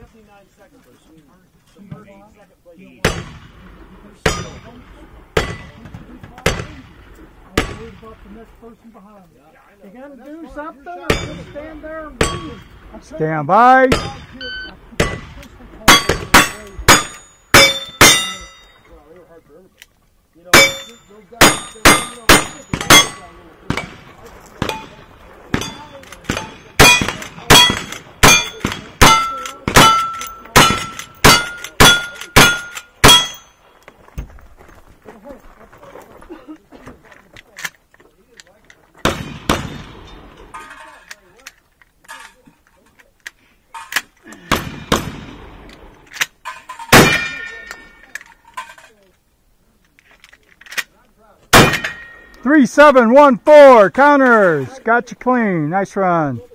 29 seconds or so. The first and second place. I'm worried about the next person behind me. You got to do something. I'm going to stand there and breathe. Stand by. You know, those guys, Three, 7, 1, 4. Counters. Got you clean. Nice run.